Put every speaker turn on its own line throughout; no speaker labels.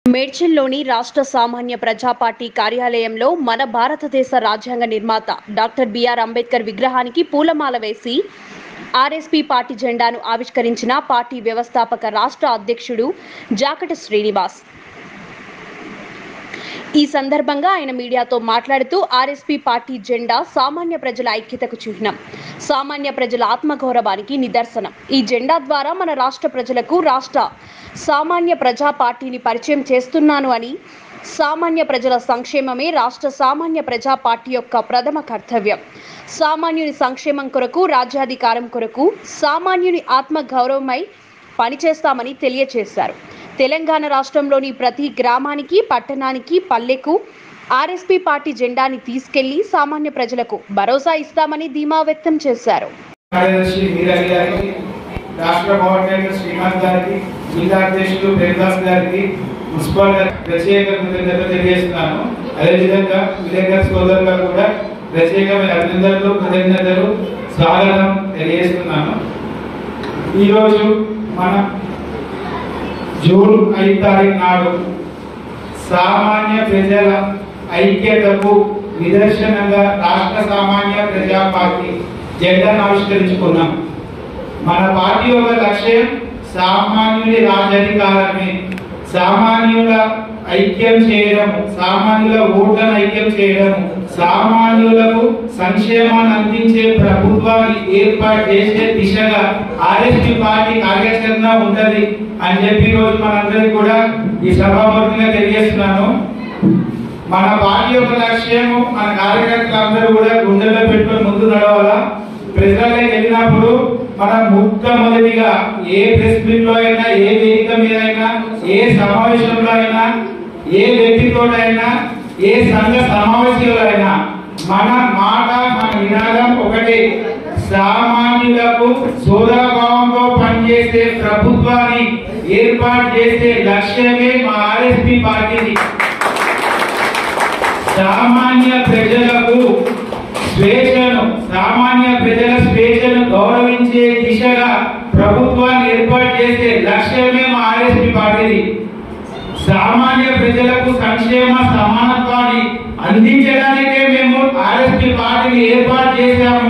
మేడ్చల్లోని రాష్ట్ర సామాన్య ప్రజా పార్టీ కార్యాలయంలో మన భారతదేశ రాజ్యాంగ నిర్మాత డాక్టర్ బిఆర్ అంబేద్కర్ విగ్రహానికి పూలమాల వేసి ఆర్ఎస్పీ పార్టీ జెండాను ఆవిష్కరించిన పార్టీ వ్యవస్థాపక రాష్ట్ర అధ్యక్షుడు జాకటి శ్రీనివాస్. ఈ సందర్భంగా ఆయన మీడియాతో మాట్లాడుతూ ఆర్ఎస్పీ పార్టీ జెండా సామాన్య ప్రజల ఐక్యతకు చిహ్నం, సామాన్య ప్రజల ఆత్మగౌరవానికి నిదర్శనం. ఈ జెండా ద్వారా మన రాష్ట్ర ప్రజలకు రాష్ట్ర సామాన్య ప్రజా పార్టీని పరిచయం చేస్తున్నాను అని, సామాన్య ప్రజల సంక్షేమమే రాష్ట్ర సామాన్య ప్రజా పార్టీ యొక్క ప్రథమ కర్తవ్యం. సామాన్యుని సంక్షేమం కొరకు, రాజ్యాధికారం కొరకు, సామాన్యుని ఆత్మ గౌరవమై పనిచేస్తామని తెలియజేశారు. తెలంగాణ రాష్ట్రంలోని ప్రతి గ్రామానికి, పట్టణానికి, పల్లెకు ఆర్ఎస్పీ పార్టీ జెండాని తీసుకెళ్లి సామాన్య ప్రజలకు భరోసా ఇస్తామని ధీమా వ్యక్తం చేశారు.
రాష్ట్ర కోఆర్డినేటర్ శ్రీకాంత్ గారికి, జిల్లా అధ్యక్షులు ప్రేమదాస్ గారికి, మున్సిపల్ ప్రత్యేక కృతజ్ఞతలు తెలియజేస్తున్నాను. అదేవిధంగా విలేకరుల సోదరులకు కూడా ప్రత్యేకమైన అభినందనలు, కృతజ్ఞతలు, స్వాగతం తెలియజేస్తున్నాను. ఈరోజు మనం జూన్ 5 తారీఖు నాడు సామాన్య ప్రజల ఐక్యతకు నిదర్శనంగా రాష్ట్ర సామాన్య ప్రజా పార్టీ జెండాను ఆవిష్కరించుకున్నాం. మన పార్టీ యొక్క లక్ష్యం సామాన్యుని రాజ్యాధికారమే, సామాన్యుల ఐక్యం చేయడము, సామాన్యుల ఓట్లను ఐక్యం చేయడము, సామాన్యులకు సంక్షేమాన్ని అందించే ప్రభుత్వాన్ని ఏర్పాటు చేసే దిశగా ఆర్ఎస్పీ పార్టీ కార్యాచరణ ఉంటది అని చెప్పి రోజు మనందరికీ కూడా ఈ సభాముఖంగా తెలియజేస్తున్నాను. మన పార్టీ యొక్క లక్ష్యము మన కార్యకర్తలందరూ కూడా గుండెల్లో పెట్టుకొని ముందు నడవాలా. ప్రజలకు వెళ్ళినప్పుడు మనం మొట్టమొదటిగా ఏ ప్రెస్ మీట్ లో అయినా, ఏ వేదిక మీద అయినా, ఏ సమావేశంలో అయినా, ఏ వ్యక్తితో అయినా, ఏ సంఘ సమావేశంలో అయినా మన మాట, మన నినాదం ఒకటి: సామాన్యులకు సోదరభావంతో పనిచేసే ప్రభుత్వాన్ని ఏర్పాటు చేసే లక్ష్యమే మా ఆర్ఎస్పీ పార్టీది. సామాన్య ప్రజలకు స్వేచ్ఛను, సామాన్య ప్రజల స్వేచ్ఛను గౌరవించే దిశగా ప్రభుత్వాన్ని ఏర్పాటు చేసే లక్ష్యమే మా ఆర్ఎస్పీ పార్టీది. సామాన్య ప్రజలకు సంక్షేమ సమానత్వాన్ని అందించడానికే మేము ఆర్ఎస్పీ పార్టీని ఏర్పాటు చేశాము.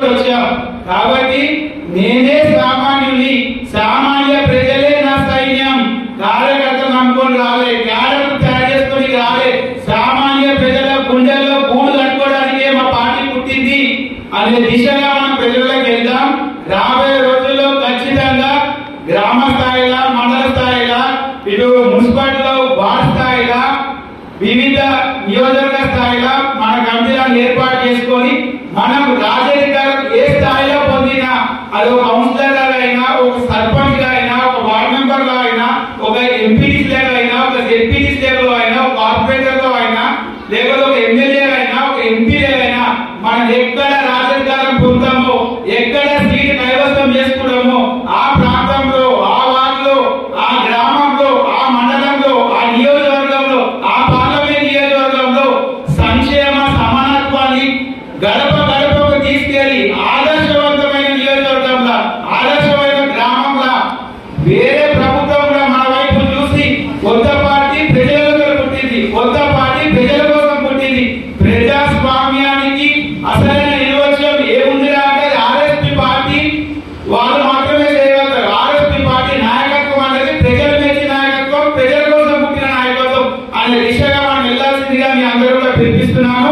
కాబట్టి నేనే సామాన్యుని, సామాన్య ప్రజలే నా సైన్యం. కార్యకర్తలు అనుకోని రాలే, క్యాడర్లు తయారు చేసుకొని రాలే, సామాన్య ప్రజల గుండెల్లో గూడు కట్టుకోవడానికే మా పార్టీ పుట్టింది అనే దిశగా మనం ప్రజలకు వెళ్దాం. రాబోయే రోజుల్లో ఖచ్చితంగా గ్రామ స్థాయిలో, మండల స్థాయిలో, ఇటు మున్సిపాలిటీలో, వార్డు స్థాయిలో, వివిధ నియోజకవర్గ స్థాయిలో మన కమిటీలను ఏర్పాటు చేసుకొని మనం రాజకీయాలు ఏ స్థాయిలో పొందినా, అది ఒక కౌన్సిలర్ అయినా, ఒక సర్పంచ్ అయినా, ఒక వార్డు మెంబర్ లో అయినా, ఒక ఎంపీటీసీ లెవెల్ అయినా, ఒక జెడ్పీటీసీ లెవెల్ అయినా, ఒక కార్పొరేటర్ లో అయినా, లేకపోతే ఒక ఎమ్మెల్యే అయినా, ఒక ఎంపీ అయినా, మనం ఎక్కడ రాజకీయాలను పొందామో, ఎక్కడ సీటు కైవసం చేసుకున్నామో ఆ ప్రాంతంలో, ఆ వార్డులో, ఆ గ్రామంలో, ఆ మండలంలో, ఆ నియోజకవర్గంలో, ఆ పార్లమెంట్ నియోజకవర్గంలో సంక్షేమ సమానత్వాన్ని గడప గడపకు తీసుకెళ్లి ఆదర్శవంతమైన నియోజకవర్గంలో, ఆదర్శమైన గ్రామంలో వేరే ప్రభుత్వం కూడా మన వైపు చూసి కొత్త పార్టీ ప్రజల పుట్టింది, కొత్త పార్టీ ప్రజల కోసం పుట్టింది. ప్రజాస్వామ్యానికి అసలైన నిర్వచనం ఏముంది అంటే ఆర్ఎస్పీ పార్టీ వాళ్ళు మాత్రమే చేయగలుగుతారు. ఆర్ఎస్పీ పార్టీ నాయకత్వం అనేది ప్రజలు మెచ్చిన నాయకత్వం, ప్రజల కోసం పుట్టిన నాయకత్వం అనే దిశగా మనం వెళ్లాల్సిందిగా మీ అందరూ కూడా పిలిపిస్తున్నాను.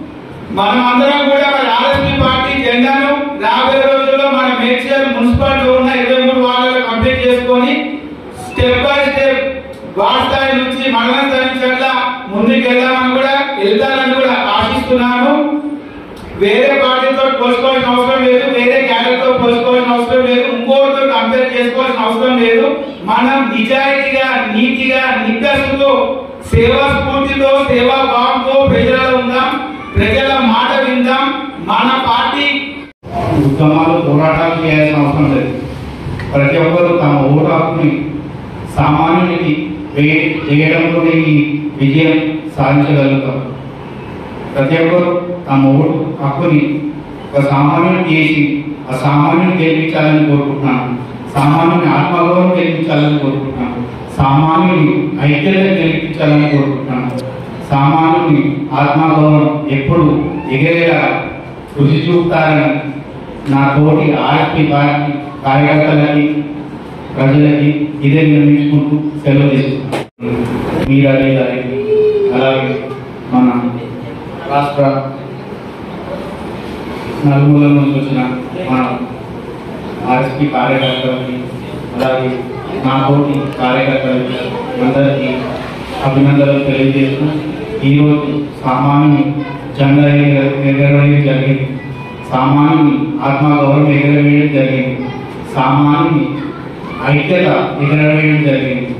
మనం అందరం కూడా మరి ఆర్ఎస్పీ పార్టీ జెండాను రాబోయే రోజుల్లో మన మేడ్చల్ మున్సిపాలిటీలో ఉన్న 23 వార్డులను కంప్లీట్ చేసుకొని స్టెప్ బై స్టెప్ వార్డు స్థాయి నుంచి మండల స్థాయి నుంచి అట్లా ముందుకు వెళ్దామని కూడా వెళ్తారని కూడా ఆశిస్తున్నాను. వేరే పార్టీతో పోల్చుకోవాల్సిన అవసరం లేదు, వేరే క్యాడర్తో పోల్చుకోవాల్సిన అవసరం లేదు, ఇంకోటితో కంపేర్ చేసుకోవాల్సిన అవసరం లేదు. మనం నిజాయితీగా, నీతిగా, నిక్కసుతో, సేవా స్ఫూర్తితో, సేవా భావంతో ప్రజలలో ఉందాం, ప్రజల మాట విందాం. మన పార్టీ ఉద్యమాలు, పోరాటాలు చేయాల్సిన అవసరం లేదు. ప్రతి ఒక్కరు తమ ఓటు హక్కుని సామాన్యునికి వేయడంలోనే ఈ విజయం సాధించగలుగుతారు. ప్రతి ఒక్కరు తమ ఓటు హక్కుని ఒక సామాన్యుని చేసి ఆ సామాన్యుని గెలిపించాలని కోరుకుంటున్నాను. సామాన్యుని ఆత్మగౌరవం గెలిపించాలని కోరుకుంటున్నాను. సామాన్యుని ఐక్యత కల్పించాలని కోరుకుంటున్నాను. సామాన్యుని ఆత్మగౌరవం ఎప్పుడు ఎగిరేలా కృషి చూపుతారని నా తోటి ఆర్ఎస్పీ పార్టీ కార్యకర్తలకి ప్రజలకి ఇదే నిర్మించుకుంటూ సెలవు తీసుకుంటాను. మీరాలి గారికి అలాగే మన రాష్ట్ర నలుమూల నుంచి వచ్చిన మన ఆర్ఎస్పీ కార్యకర్తలకి అలాగే నా తోటి కార్యకర్తలకి అందరికీ అభినందనలు తెలియజేస్తూ ఈరోజు సామాన్యుని జెండా ఎగరవేయడం జరిగింది. సామాన్యుని ఆత్మగౌరవం ఎగరవేయడం జరిగింది. సామాన్యుని ఐక్యత ఎగరవేయడం జరిగింది.